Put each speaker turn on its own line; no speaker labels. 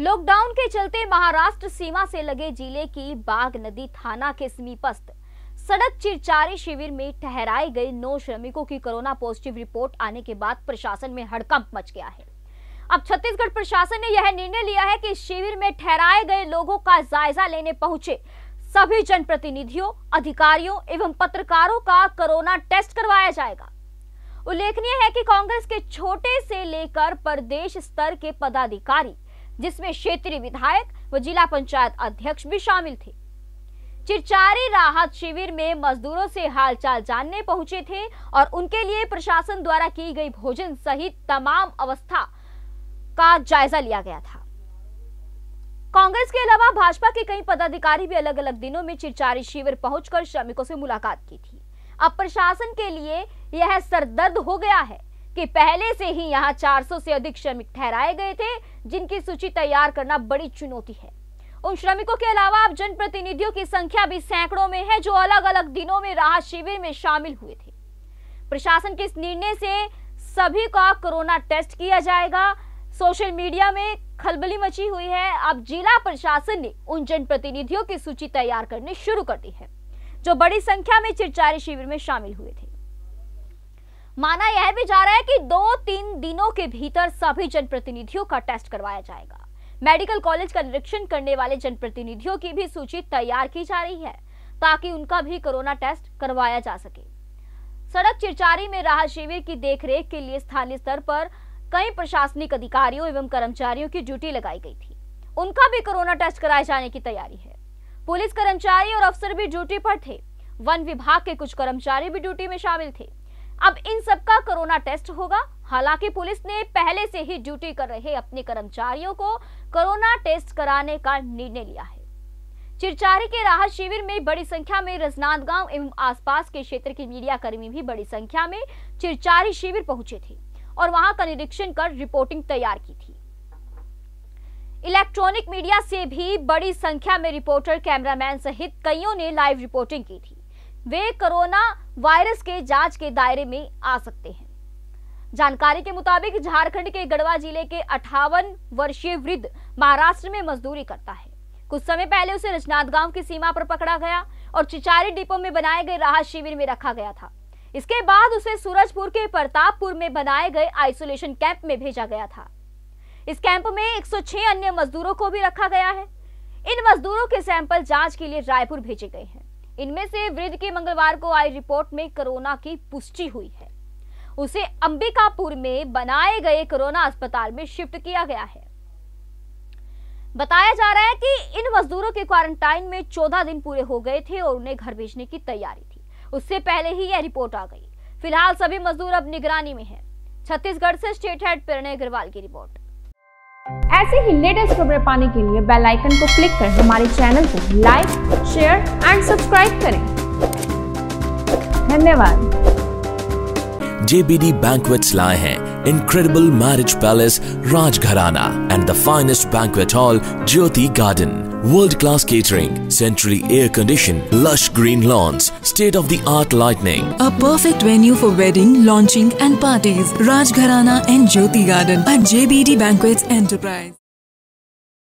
Lockdown के चलते महाराष्ट्र सीमा से लगे जिले की बाघ नदी थाना के समीपस्थ सड़क चिरचारी शिविर में ठहराए गए 9 श्रमिकों की कोरोना पॉजिटिव रिपोर्ट आने के बाद प्रशासन में हड़कंप मच गया है। अब छत्तीसगढ़ प्रशासन ने यह निर्णय लिया है कि शिविर में ठहराए गए लोगों का जायजा लेने पहुंचे सभी जनप्रतिनिधियों, अधिकारियों एवं पत्रकारों का कोरोना टेस्ट करवाया जाएगा। उल्लेखनीय है कि कांग्रेस के छोटे से लेकर प्रदेश स्तर के पदाधिकारी, जिसमें क्षेत्रीय विधायक व जिला पंचायत अध्यक्ष भी शामिल थे, चिरचारी राहत शिविर में मजदूरों से हालचाल जानने पहुंचे थे और उनके लिए प्रशासन द्वारा की गई भोजन सहित तमाम अवस्था का जायजा लिया गया था। कांग्रेस के अलावा भाजपा के कई पदाधिकारी भी अलग अलग दिनों में चिरचारी शिविर पहुंचकर श्रमिकों से मुलाकात की थी। अब प्रशासन के लिए यह सरदर्द हो गया है कि पहले से ही यहां 400 से अधिक श्रमिक ठहराए गए थे, जिनकी सूची तैयार करना बड़ी चुनौती है। उन श्रमिकों के अलावा अब जनप्रतिनिधियों की संख्या भी सैकड़ों में है, जो अलग अलग दिनों में राहत शिविर में शामिल हुए थे। प्रशासन के इस निर्णय से सभी का कोरोना टेस्ट किया जाएगा। सोशल मीडिया में खलबली मची हुई है। अब जिला प्रशासन ने उन जनप्रतिनिधियों की सूची तैयार करनी शुरू कर दी है, जो बड़ी संख्या में चिरचारी शिविर में शामिल हुए थे। माना यह भी जा रहा है कि 2-3 दिनों के भीतर सभी जनप्रतिनिधियों का टेस्ट करवाया जाएगा। मेडिकल कॉलेज का निरीक्षण करने वाले जनप्रतिनिधियों की भी सूची तैयार की जा रही है, ताकि उनका भी कोरोना टेस्ट करवाया जा सके। सड़क चिरचारी में राहत शिविर की देखरेख के लिए स्थानीय स्तर पर कई प्रशासनिक अधिकारियों एवं कर्मचारियों की ड्यूटी लगाई गई थी। उनका भी कोरोना टेस्ट कराए जाने की तैयारी है। पुलिस कर्मचारी और अफसर भी ड्यूटी पर थे। वन विभाग के कुछ कर्मचारी भी ड्यूटी में शामिल थे। अब इन सबका कोरोना टेस्ट होगा। हालांकि पुलिस ने पहले से ही ड्यूटी कर रहे अपने कर्मचारियों को कोरोना टेस्ट कराने का निर्णय लिया है। चिरचारी के राहत शिविर में बड़ी संख्या में राजनांदगांव एवं आसपास के क्षेत्र के मीडिया कर्मी भी बड़ी संख्या में चिरचारी शिविर पहुंचे थे और वहां का निरीक्षण कर रिपोर्टिंग तैयार की थी। इलेक्ट्रॉनिक मीडिया से भी बड़ी संख्या में रिपोर्टर, कैमरामैन सहित कईयों ने लाइव रिपोर्टिंग की थी। वे कोरोना वायरस के जांच के दायरे में आ सकते हैं। जानकारी के मुताबिक झारखंड के गढ़वा जिले के 58 वर्षीय वृद्ध महाराष्ट्र में मजदूरी करता है। कुछ समय पहले उसे राजनांदगांव की सीमा पर पकड़ा गया और चिरचारी डिपो में बनाए गए राहत शिविर में रखा गया था। इसके बाद उसे सूरजपुर के प्रतापपुर में बनाए गए आइसोलेशन कैंप में भेजा गया था। इस कैंप में 106 अन्य मजदूरों को भी रखा गया है। इन मजदूरों के सैंपल जांच के लिए रायपुर भेजे गए हैं। इनमें से वृद्ध की मंगलवार को आई रिपोर्ट में कोरोना की पुष्टि हुई है। उसे अंबिकापुर में बनाए गए कोरोना अस्पताल में शिफ्ट किया गया है। बताया जा रहा है कि इन मजदूरों के क्वारंटाइन में 14 दिन पूरे हो गए थे और उन्हें घर भेजने की तैयारी थी। उससे पहले ही यह रिपोर्ट आ गई। फिलहाल सभी मजदूर अब निगरानी में हैं। छत्तीसगढ़ से स्टेट हेड प्रणय अग्रवाल की रिपोर्ट।
ऐसे ही लेटेस्ट खबरें पाने के लिए बेल आइकन को क्लिक कर हमारे चैनल को लाइक, शेयर एंड सब्सक्राइब करें। धन्यवाद।
JBD Banquets लाए हैं Incredible Marriage Palace Rajgharana and the finest banquet hall Jyoti Garden. World-class catering, centrally air-conditioned, lush green lawns, state-of-the-art lighting.
A perfect venue for wedding, launching and parties. Rajgharana and Jyoti Garden at JBD Banquets Enterprise.